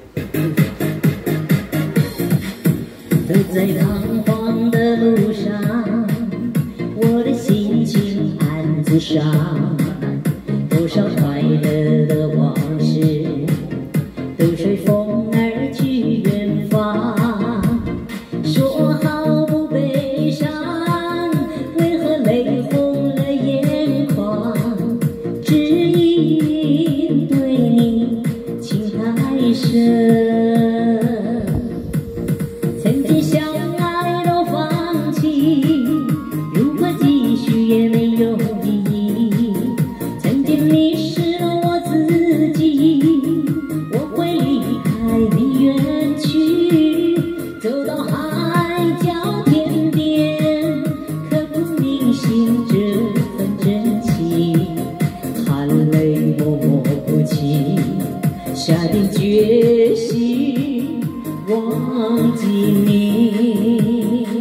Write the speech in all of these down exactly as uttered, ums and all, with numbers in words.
走在彷徨的路上，我的心情暗自伤，多少快乐的往事都随风而去远方。说好不悲伤，为何泪红了眼眶？只因对你情太深，曾经相爱都放弃，如果继续也没有意义。曾经迷失了我自己，我会离开你远去，走到海角天边，刻骨铭心这份真情，含泪默默哭泣，下定决心忘记你。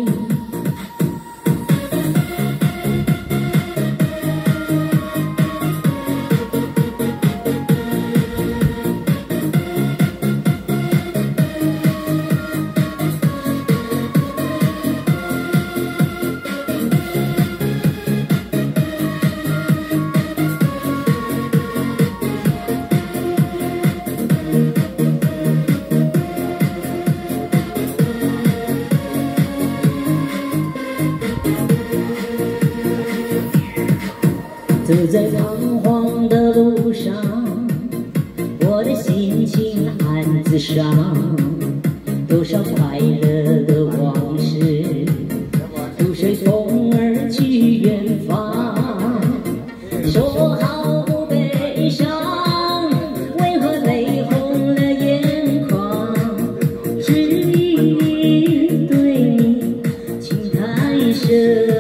走在彷徨的路上，我的心情暗自伤，多少快乐的往事都随风而去远方。说好不悲伤，为何泪红了眼眶？只因对你情太深，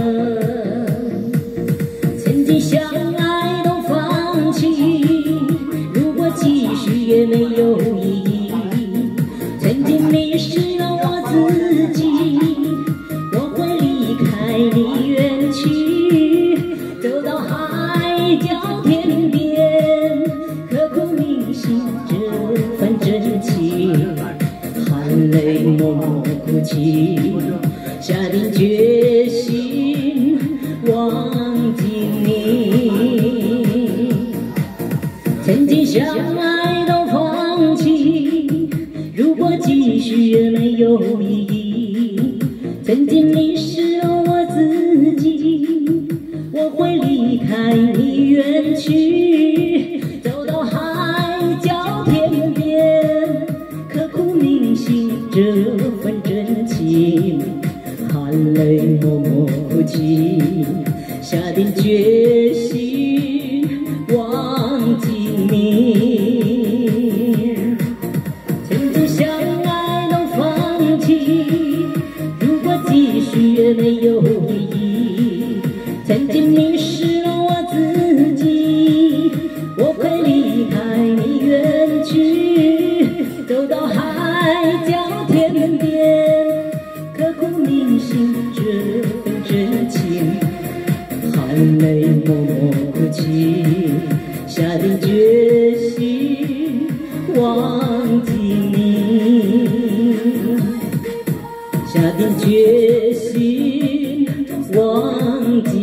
曾经相爱都放弃，如果继续也没有意义。曾经迷失了我自己，我会离开你远去，走到海角天边，刻骨铭心这份真情，含泪默默哭泣，下定决心忘记你。曾经相爱都放弃，如果继续也没有意义。曾经迷失了我自己，我会离开你远去，走到海角天边，刻骨铭心这份真情，含泪默默哭泣，下定决心忘记你。曾经相爱都放弃，如果继续也没有意义。曾经迷失了我自己，我会离开你远去，走到海角天边，刻骨铭心这份真情，含泪默默哭泣，下定决心忘记你，下定决心忘记